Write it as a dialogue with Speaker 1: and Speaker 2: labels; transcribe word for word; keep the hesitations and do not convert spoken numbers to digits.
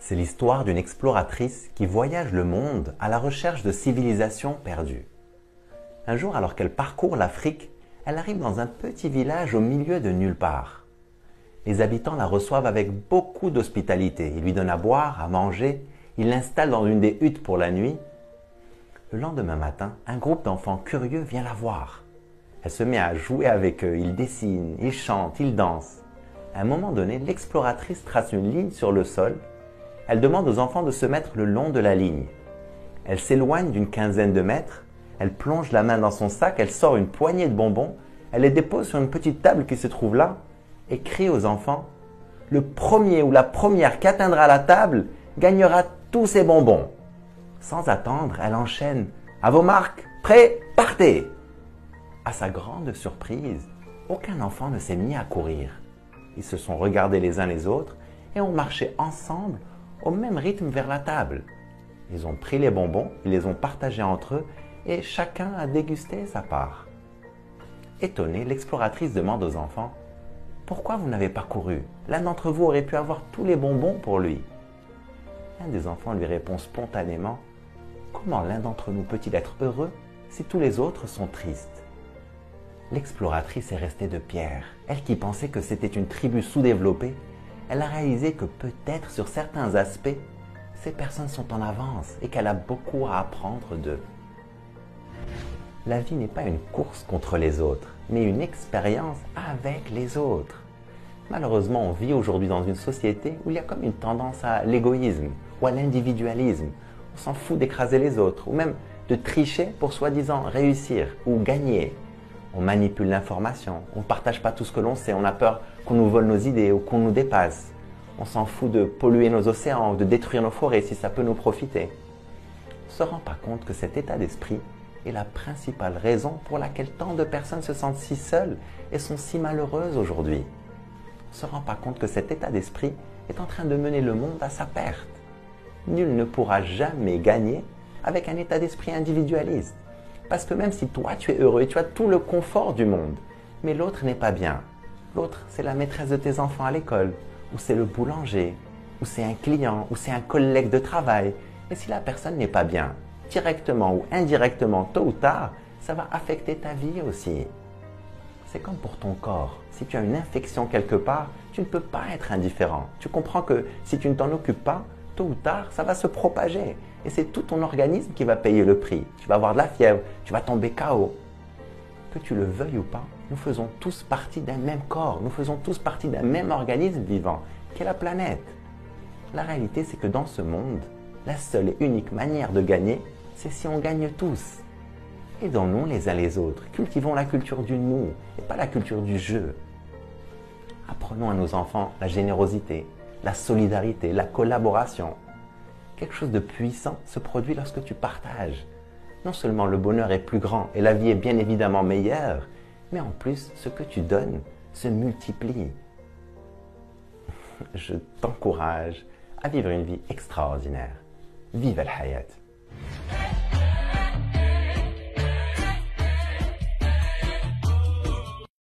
Speaker 1: C'est l'histoire d'une exploratrice qui voyage le monde à la recherche de civilisations perdues. Un jour, alors qu'elle parcourt l'Afrique, elle arrive dans un petit village au milieu de nulle part. Les habitants la reçoivent avec beaucoup d'hospitalité. Ils lui donnent à boire, à manger, ils l'installent dans une des huttes pour la nuit. Le lendemain matin, un groupe d'enfants curieux vient la voir. Elle se met à jouer avec eux, ils dessinent, ils chantent, ils dansent. À un moment donné, l'exploratrice trace une ligne sur le sol. Elle demande aux enfants de se mettre le long de la ligne. Elle s'éloigne d'une quinzaine de mètres, elle plonge la main dans son sac, elle sort une poignée de bonbons, elle les dépose sur une petite table qui se trouve là et crie aux enfants « Le premier ou la première qui atteindra la table gagnera tous ces bonbons !» Sans attendre, elle enchaîne « À vos marques, prêts, partez !» À sa grande surprise, aucun enfant ne s'est mis à courir. Ils se sont regardés les uns les autres et ont marché ensemble au même rythme vers la table. Ils ont pris les bonbons, ils les ont partagés entre eux et chacun a dégusté sa part. Étonnée, l'exploratrice demande aux enfants « Pourquoi vous n'avez pas couru? L'un d'entre vous aurait pu avoir tous les bonbons pour lui. » Un des enfants lui répond spontanément « Comment l'un d'entre nous peut-il être heureux si tous les autres sont tristes ?» L'exploratrice est restée de pierre. Elle qui pensait que c'était une tribu sous-développée, elle a réalisé que peut-être sur certains aspects, ces personnes sont en avance et qu'elle a beaucoup à apprendre d'eux. La vie n'est pas une course contre les autres, mais une expérience avec les autres. Malheureusement, on vit aujourd'hui dans une société où il y a comme une tendance à l'égoïsme ou à l'individualisme. On s'en fout d'écraser les autres ou même de tricher pour soi-disant réussir ou gagner. On manipule l'information, on ne partage pas tout ce que l'on sait, on a peur qu'on nous vole nos idées ou qu'on nous dépasse. On s'en fout de polluer nos océans ou de détruire nos forêts si ça peut nous profiter. On ne se rend pas compte que cet état d'esprit est la principale raison pour laquelle tant de personnes se sentent si seules et sont si malheureuses aujourd'hui. On ne se rend pas compte que cet état d'esprit est en train de mener le monde à sa perte. Nul ne pourra jamais gagner avec un état d'esprit individualiste. Parce que même si toi tu es heureux et tu as tout le confort du monde, mais l'autre n'est pas bien. L'autre, c'est la maîtresse de tes enfants à l'école, ou c'est le boulanger, ou c'est un client, ou c'est un collègue de travail. Et si la personne n'est pas bien, directement ou indirectement, tôt ou tard, ça va affecter ta vie aussi. C'est comme pour ton corps. Si tu as une infection quelque part, tu ne peux pas être indifférent. Tu comprends que si tu ne t'en occupes pas, tôt ou tard, ça va se propager. Et c'est tout ton organisme qui va payer le prix. Tu vas avoir de la fièvre, tu vas tomber K O. Que tu le veuilles ou pas, nous faisons tous partie d'un même corps. Nous faisons tous partie d'un même organisme vivant, qui est la planète. La réalité, c'est que dans ce monde, la seule et unique manière de gagner, c'est si on gagne tous. Aidons-nous les uns les autres. Cultivons la culture du nous et pas la culture du jeu. Apprenons à nos enfants la générosité, la solidarité, la collaboration. Quelque chose de puissant se produit lorsque tu partages. Non seulement le bonheur est plus grand et la vie est bien évidemment meilleure, mais en plus, ce que tu donnes se multiplie. Je t'encourage à vivre une vie extraordinaire. Vive al-hayat!